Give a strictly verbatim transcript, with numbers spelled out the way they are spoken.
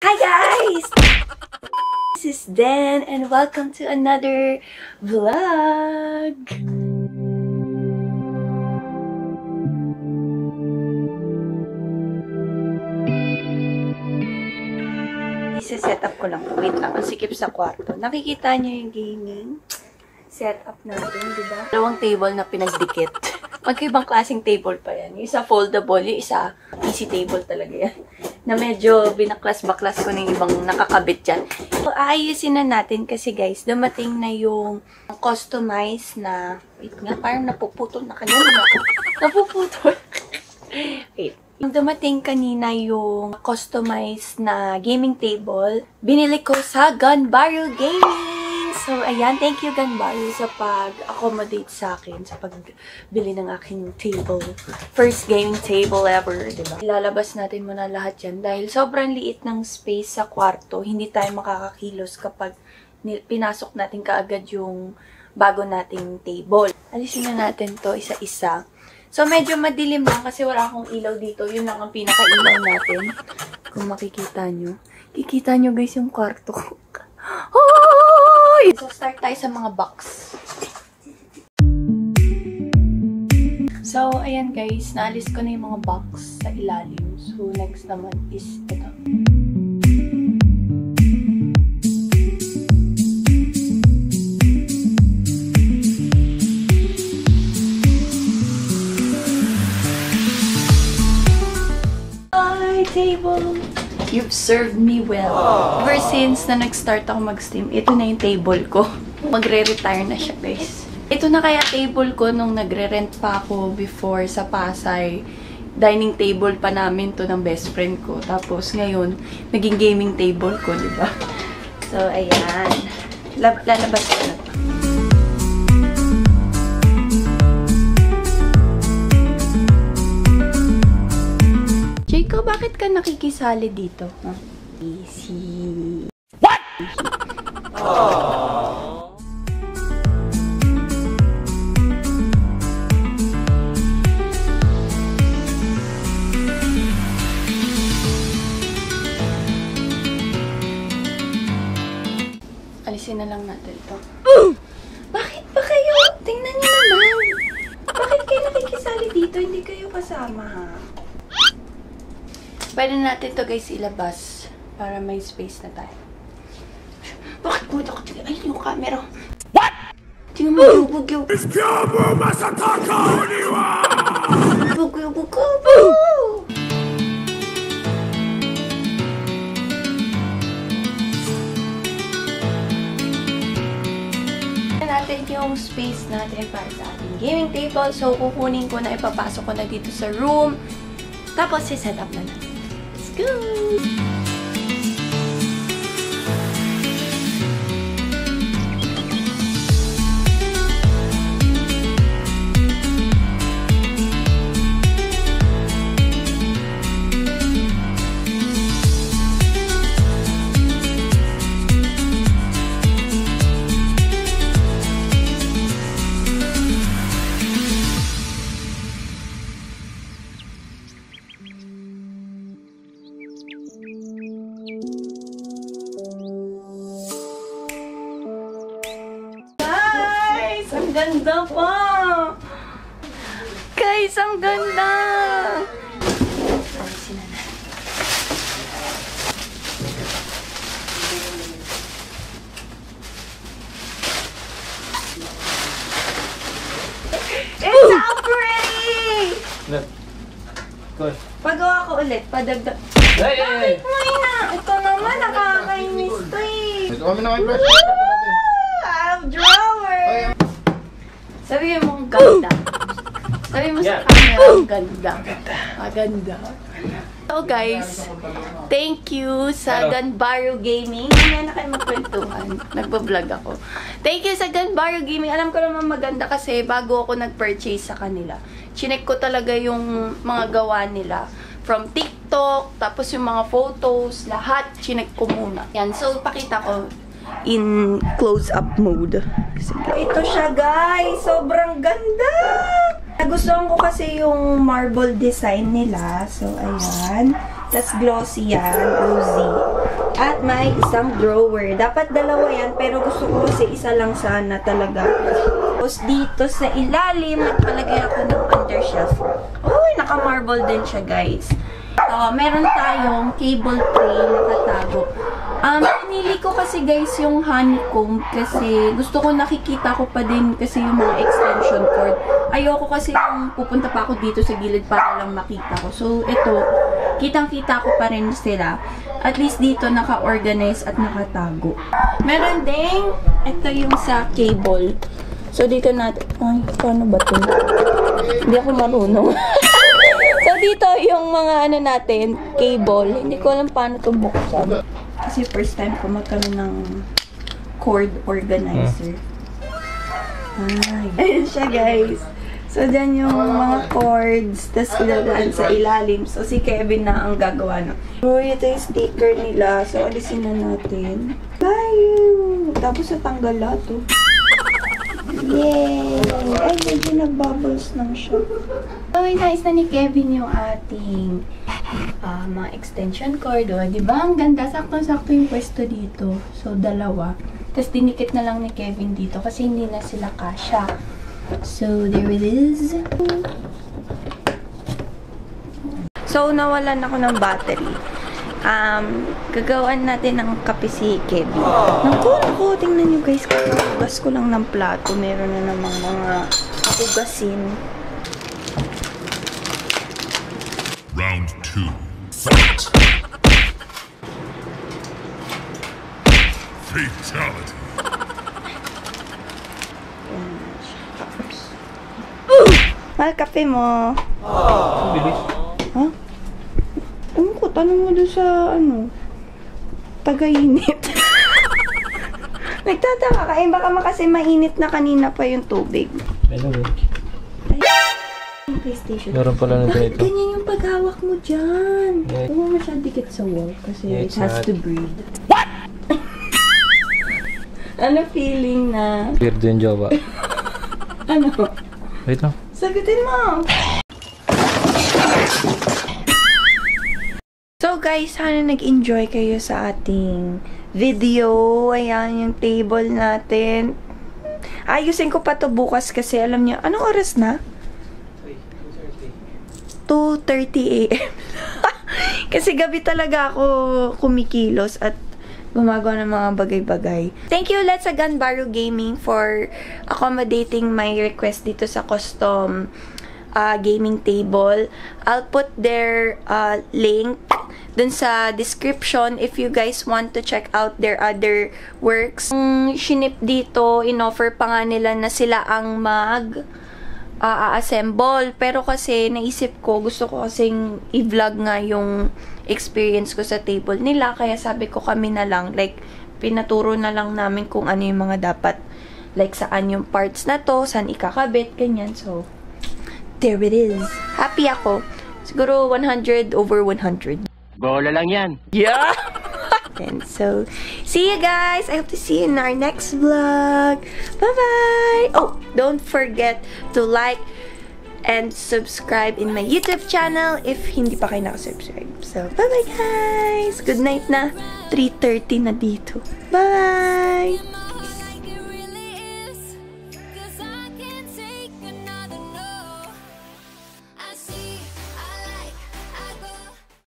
Hi guys! This is Dan and welcome to another vlog! Isa-set up ko lang. Wait lang, ang sikip sa kwarto. Nakikita niyo yung gaming setup natin, di ba? Dalawang table na pinagdikit. Magkaibang klaseng table pa yan. Yung isa foldable, yung isa easy table talaga yan. Na medyo binaklas-baklas ko ng ibang nakakabit dyan. So, aayusin na natin kasi guys, dumating na yung customized na, wait nga, parang napuputol na kanina na ako. Napuputol. Wait. Dumating kanina yung customized na gaming table. Binili ko sa Gun Barrel Gaming. So, ayan. Thank you, Gun Barrel, sa pag-accommodate sa akin sa pagbili ng aking table. First gaming table ever, diba? Ilalabas natin muna lahat yan dahil sobrang liit ng space sa kwarto. Hindi tayo makakakilos kapag pinasok natin kaagad yung bago nating table. Alisin na natin to isa-isa. So, medyo madilim lang kasi wala akong ilaw dito. Yun lang ang pinaka-ilaw natin. Kung makikita nyo. Kikita nyo guys yung kwarto ko. Hoy! So, start tayo sa mga box. So, ayan guys. Naalis ko na yung mga box sa ilalim. So, next naman is ito. Table. You've served me well. Aww. Ever since na nag-start ako mag-stream, ito na yung table ko. Magre-retire na siya, guys. Ito na kaya table ko nung nagre-rent pa ako before sa Pasay. Dining table pa namin to ng best friend ko. Tapos ngayon, naging gaming table ko, di ba? So, ayan. Lalabas ko na to. Jacob, bakit ka nakikisali dito? Huh? Easy. What? Aww. Alisin na lang natin ito. Uh! Bakit ba kayo? Tingnan niyo naman. Bakit kayo nakikisali dito? Hindi kayo kasama, ha? Pwede natin to guys ilabas para may space na tayo. Bakit mo ito? Ayun yung camera. What? Tingnan mo yung bugyo. Iskyabu masataka niwa! Bugyo, bugyo, bugyo! Natin yung space natin para sa ating gaming table. So, kukunin ko na, ipapasok ko na dito sa room. Tapos, si-set up na natin. Let's go! Ganda pa! Guys, ang ganda! Alisin na na. It's so pretty! Look. Good. Pagawa ko ulit. Padagdag. Hey, hey, hey! Na. Ito naman, nakakainis to eh. Ito kami na kayo, brush. I have drawer! Sabi mo ang ganda. Sabi mo sa camera, ang ganda. Maganda. So guys, thank you sa Gun Barrel Gaming. Mamaya na kayo magkwentuhan. Nagpa-vlog ako. Thank you sa Gun Barrel Gaming. Alam ko naman maganda kasi bago ako nag-purchase sa kanila. Chinek ko talaga yung mga gawa nila. From TikTok, tapos yung mga photos, lahat chinek ko muna. Yan, so pakita ko in close-up mode. Sige. Ito siya guys, sobrang ganda! Nagustuhan ko kasi yung marble design nila. So, ayan. Tapos glossy yan, rosy. At may isang drawer. Dapat dalawa yan, pero gusto ko kasi isa lang sana talaga. Tapos dito sa ilalim, nagpalagay ako ng undershelf. Uy, naka-marble din siya, guys. Uh, meron tayong cable tray nakatago. Um, pinili ko kasi guys yung honeycomb kasi gusto ko nakikita ko pa din kasi yung mga extension cord. Ayoko kasi yung pupunta pa ako dito sa gilid para lang makita ko. So, ito, kitang-kita ko pa rin sila. At least dito naka-organize at nakatago. Meron ding, ito yung sa cable. So, dito natin, ay, paano ba ito? Hindi ako marunong. So, dito yung mga ano natin, cable. Hindi ko alam paano ito buksan. Kasi first time ko magkaroon ng cord organizer. Ay, ayun siya guys. So, dyan yung mga cords, tas ilalaan sa ilalim. So, si Kevin na ang gagawa no. So, ito yung sticker nila. So, alisin na natin. Bye! Tapos natanggal lahat to. Yay! Ay, medyo nag-bubbles lang siya. So, nice na ni Kevin yung ating uh, mga extension cord. O, diba? Ang ganda. Sakto-sakto yung pwesto dito. So, dalawa. Tapos, dinikit na lang ni Kevin dito kasi hindi na sila kasya. So, there it is. So, nawalan ako ng battery. Um, gagawin natin ng kape si Kevin. Naku, naku, tingnan nyo guys. Kakahugas ko lang ng plato. Meron na namang mga hugasin. Round two. Fight! Fatality. Mahal, kape mo. Ang bilis. Ha? Ewan ko, tanong mo doon sa, ano, taga-init. Nagtataka ka, eh, baka kasi mainit na kanina pa yung tubig. Meron. Ay, yung PlayStation. Meron pala na Bakit ganito. ganyan yung paghawak mo dyan? Yeah. Huwag mo masyad dikit sa wall kasi Yeah, it it's has not. to breathe. What? Ano feeling na? Weird yung jowa. Ano? Wait lang. Sagutin mo! So guys, sana nag-enjoy kayo sa ating video. Ayan yung table natin. Ayusin ko pa to bukas kasi alam niyo, anong oras na? two thirty a m Kasi gabi talaga ako kumikilos at gumagawa ng mga bagay-bagay. Thank you, Let's Agan Baro Gaming for accommodating my request dito sa custom uh, gaming table. I'll put their uh, link dun sa description if you guys want to check out their other works. Yung shinip dito, in-offer pa nga nila na sila ang mag uh, assemble. Pero kasi naisip ko, gusto ko kasing i-vlog nga yung experience ko sa table nila. Kaya sabi ko kami na lang, like, pinaturo na lang namin kung ano yung mga dapat. Like, saan yung parts na to, saan ikakabit, ganyan. So, there it is. Happy ako. Siguro one hundred over one hundred. Bola lang yan. Yeah! And so, see you guys! I hope to see you in our next vlog. Bye-bye! Oh, don't forget to like and subscribe in my YouTube channel if hindi pa kayo nakasubscribe. So, bye-bye guys! Good night na. three thirty na dito. Bye!